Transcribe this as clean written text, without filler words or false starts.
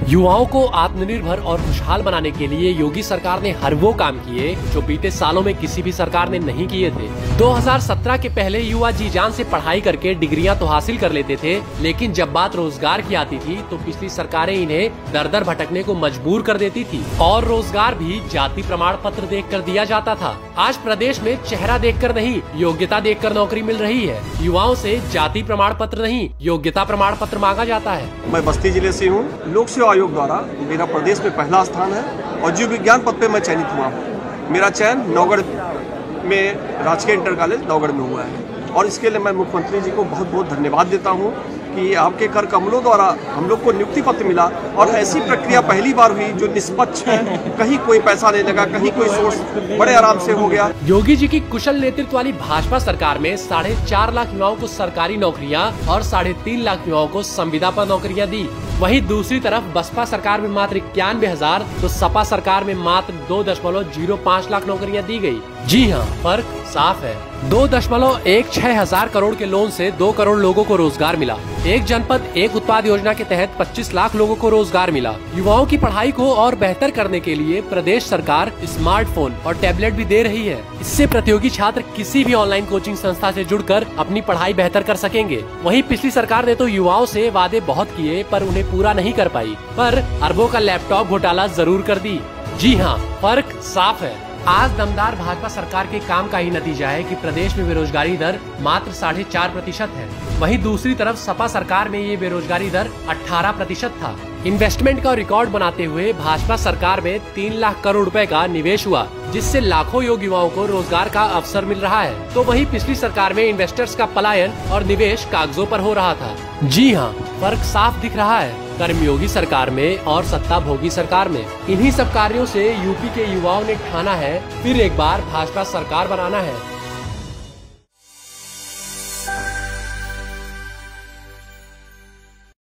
युवाओं को आत्मनिर्भर और खुशहाल बनाने के लिए योगी सरकार ने हर वो काम किए जो बीते सालों में किसी भी सरकार ने नहीं किए थे। 2017 के पहले युवा जी जान से पढ़ाई करके डिग्रियां तो हासिल कर लेते थे, लेकिन जब बात रोजगार की आती थी तो पिछली सरकारें इन्हें दर दर भटकने को मजबूर कर देती थी और रोजगार भी जाति प्रमाण पत्र देख कर दिया जाता था। आज प्रदेश में चेहरा देखकर नहीं, योग्यता देखकर नौकरी मिल रही है। युवाओं से जाति प्रमाण पत्र नहीं, योग्यता प्रमाण पत्र मांगा जाता है। मैं बस्ती जिले से हूँ। लोक सेवा आयोग द्वारा मेरा प्रदेश में पहला स्थान है और जीव विज्ञान पद पे मैं चयनित हुआ हूँ। मेरा चयन नौगढ़ में राजकीय इंटर कॉलेज नौगढ़ में हुआ है और इसके लिए मैं मुख्यमंत्री जी को बहुत बहुत धन्यवाद देता हूँ कि आपके कर कमलों द्वारा हम लोग को नियुक्ति पत्र मिला और ऐसी प्रक्रिया पहली बार हुई जो निष्पक्ष है। कहीं कोई पैसा नहीं लगा, कहीं कोई सोर्स, बड़े आराम से हो गया। योगी जी की कुशल नेतृत्व वाली भाजपा सरकार में 4.5 लाख युवाओं को सरकारी नौकरियां और 3.5 लाख युवाओं को संविदा पर नौकरियां दी। वहीं दूसरी तरफ बसपा सरकार में मात्र 91,000 तो सपा सरकार में मात्र 2.05 लाख नौकरियां दी गई। जी हाँ, फर्क साफ है। 2.16 करोड़ के लोन से 2 करोड़ लोगों को रोजगार मिला। एक जनपद एक उत्पाद योजना के तहत 25 लाख लोगों को रोजगार मिला। युवाओं की पढ़ाई को और बेहतर करने के लिए प्रदेश सरकार स्मार्टफोन और टैबलेट भी दे रही है। इससे प्रतियोगी छात्र किसी भी ऑनलाइन कोचिंग संस्था से जुड़कर अपनी पढ़ाई बेहतर कर सकेंगे। वहीं पिछली सरकार ने तो युवाओं से वादे बहुत किए पर उन्हें पूरा नहीं कर पाई, पर अरबों का लैपटॉप घोटाला जरूर कर दी। जी हाँ, फर्क साफ है। आज दमदार भाजपा सरकार के काम का ही नतीजा है कि प्रदेश में बेरोजगारी दर मात्र 4.5% है। वहीं दूसरी तरफ सपा सरकार में ये बेरोजगारी दर 18% था। इन्वेस्टमेंट का रिकॉर्ड बनाते हुए भाजपा सरकार में 3 लाख करोड़ रुपए का निवेश हुआ, जिससे लाखों योग्य युवाओं को रोजगार का अवसर मिल रहा है। तो वहीं पिछली सरकार में इन्वेस्टर्स का पलायन और निवेश कागजों पर हो रहा था। जी हाँ, फर्क साफ दिख रहा है कर्मयोगी सरकार में और सत्ता भोगी सरकार में। इन्हीं सब कार्यों से यूपी के युवाओं ने ठाना है फिर एक बार भाजपा सरकार बनाना है।